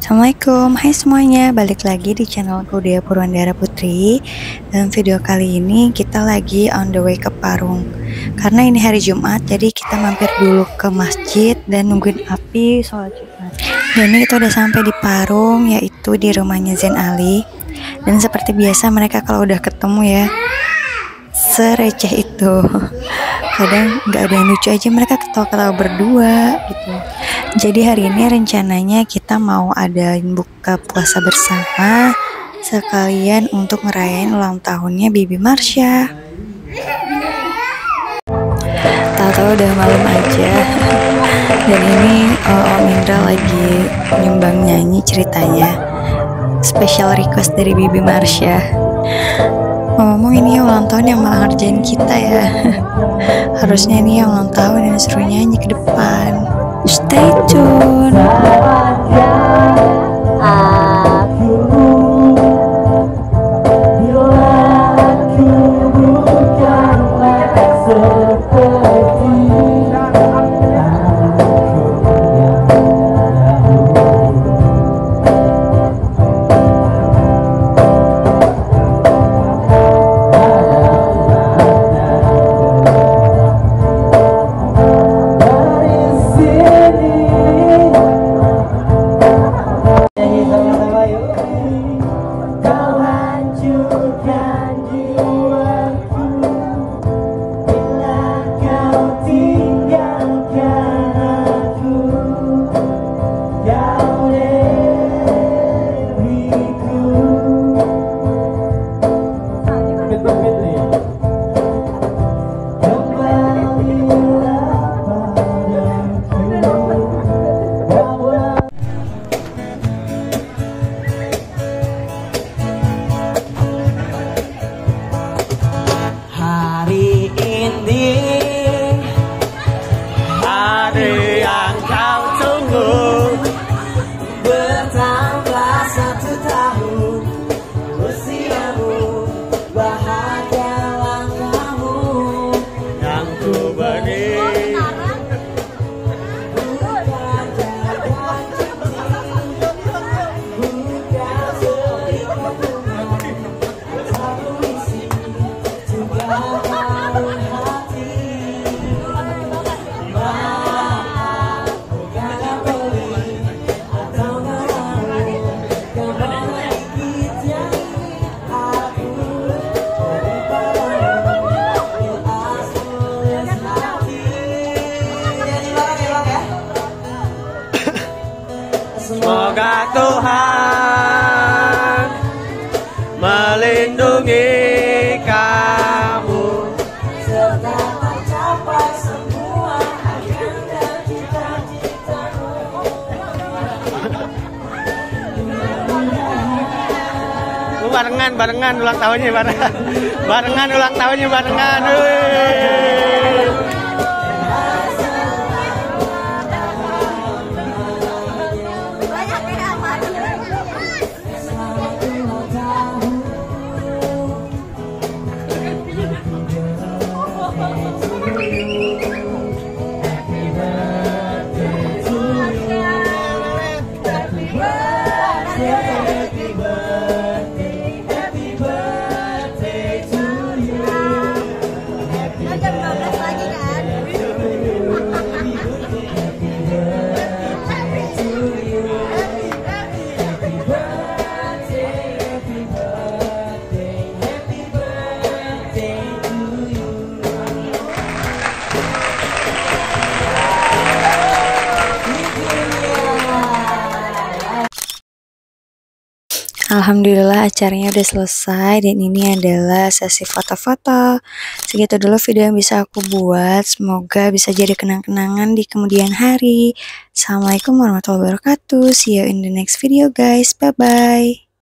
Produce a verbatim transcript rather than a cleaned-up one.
Assalamualaikum, hai semuanya, balik lagi di channelku Dea Purwandara Putri. Dalam video kali ini kita lagi on the way ke Parung. Karena ini hari Jumat, jadi kita mampir dulu ke masjid dan nungguin api sholat Jumat. Dan ini kita udah sampai di Parung, yaitu di rumahnya Zain Ali. Dan seperti biasa mereka kalau udah ketemu ya, sereceh itu. Kadang nggak ada yang lucu aja, mereka ketawa-ketawa berdua gitu. Jadi hari ini rencananya kita mau adain buka puasa bersama sekalian untuk ngerayain ulang tahunnya Bibi Marsha. Tahu-tahu udah malam aja. Dan ini uh, Om Indra lagi nyumbang nyanyi ceritanya. Special request dari Bibi Marsha. Ngomong ini ya ulang tahun yang malah ngerjain kita ya. Harusnya ini yang ulang tahun yang seru nyanyi ke depan. Stay tune. Semoga Tuhan melindungi kamu serta mencapai semua akan dan cita-citamu. Barengan, barengan ulang tahunnya barengan, barengan ulang tahunnya barengan. Wih. Alhamdulillah acaranya udah selesai dan ini adalah sesi foto-foto. Segitu dulu video yang bisa aku buat. Semoga bisa jadi kenang-kenangan di kemudian hari. Assalamualaikum warahmatullahi wabarakatuh. See you in the next video guys. Bye-bye.